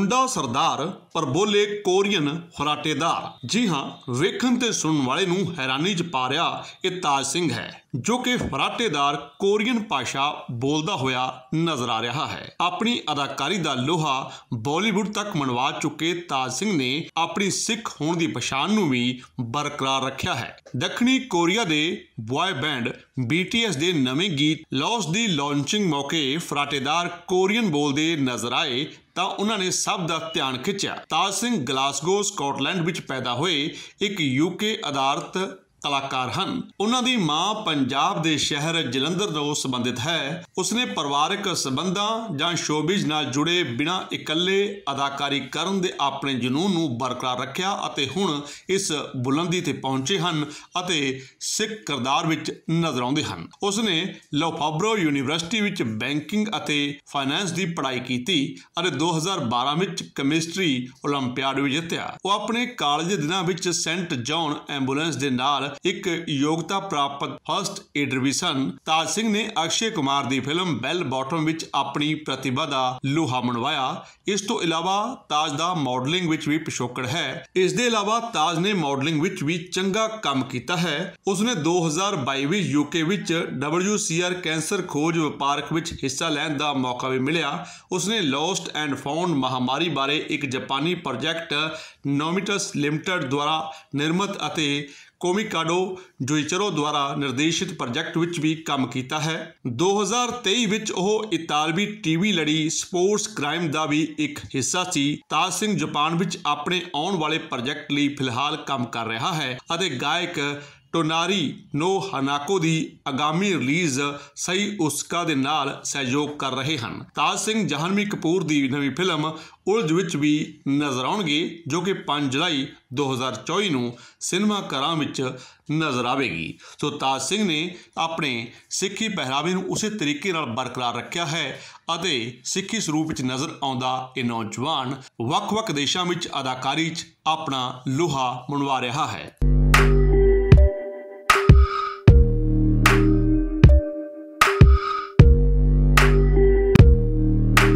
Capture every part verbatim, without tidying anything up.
मुंडा सरदार पर बोले कोरियन फराटेदार। जी हाँ, वेखन ते सुनन वाले नूं हैरानी च पा रहा ये ताज सिंह है, जो कि फराटेदार कोरियन भाषा बोलदा होया नजर आ रहा है। अपनी अदाकारी दा लोहा बॉलीवुड तक मनवा चुके ताज सिंह ने अपनी सिख होने की पछाण नूं भी बरकरार रखा है। दक्षिणी कोरिया दे boy band B T S दे नवे गीत लॉस दी लॉन्चिंग मौके फराटेदार कोरियन बोलते नजर आए ਤਾਂ ਉਹਨਾਂ ਨੇ ਸਭ ਦਾ ਧਿਆਨ ਖਿੱਚਿਆ। ਤਾਜ ਸਿੰਘ ਗਲਾਸਗੋ ਸਕਾਟਲੈਂਡ ਵਿੱਚ ਪੈਦਾ ਹੋਏ ਇੱਕ ਯੂਕੇ ਆਧਾਰਿਤ कलाकार हैं। उन्होंने मां पंजाब के शहर जलंधर तो संबंधित है। उसने परिवारक संबंधों या शोबिज नाल जुड़े बिना इकल्ले अदाकारी करन दे अपने जुनून नूं बरकरार रखिया अते हुण इस बुलंदी ते पहुंचे हैं अते सिख किरदार विच नजर आउंदे हन। उसने लोफाब्रो यूनीवर्सिटी विच बैंकिंग अते फाइनेंस की पढ़ाई की अते दो हज़ार बारह विच केमिस्ट्री ओलंपियाड भी जित्तिया। वो अपने कॉलेज के दिनों विच सेंट जॉन एंबूलेंस के नाल एक योग्यता प्राप्त फर्स्ट एडर भी सन। ताज सिंह ने अक्षय कुमार की फिल्म बेल बॉटम विच अपनी प्रतिभा का लोहा मनवाया। इस तो इलावा ताज का मॉडलिंग विच भी पिछोकड़ है। इस दे इलावा ताज ने मॉडलिंग विच भी चंगा काम किया है। उसने दो हज़ार बाई विच यूके विच डब्ल्यू सी आर कैंसर खोज व्यापारक विच हिस्सा लैण का मौका भी मिलिया। उसने लॉस्ट एंड फाउंड महामारी बारे एक जापानी प्रोजेक्ट नोमिटस लिमिटेड द्वारा निर्मित अते कोमिकाडो जोइचरो द्वारा निर्देशित प्रोजेक्ट विच भी काम किया है। दो हज़ार तेई विच ओह इतालवी टीवी लड़ी स्पोर्ट्स क्राइम का भी एक हिस्सा सी। ताज सिंह जापान विच अपने आने वाले प्रोजेक्ट लिए फिलहाल काम कर रहा है अते गायक टोनारी नो हनाको दी आगामी रिलीज सही उसका दे नाल सहयोग कर रहे हैं। ताज सिंह जाह्नवी कपूर दी नवी फिल्म उलझ विच भी नजर आउणगे, जो कि पांच जुलाई दो हज़ार चौबी नूं सिनेमा घरां विच नजर आवेगी। सो ताज सिंह ने अपने सिखी पहरावे नूं उसे तरीके नाल बरकरार रखिया है अते सिखी स्वरूप विच नजर आउंदा ये नौजवान वख-वख देशां विच अदाकारी च अपना लोहा मनवा रहा है।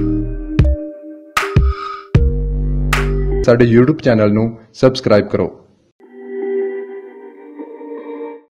ਸਾਡੇ YouTube ਚੈਨਲ ਨੂੰ ਸਬਸਕ੍ਰਾਈਬ ਕਰੋ।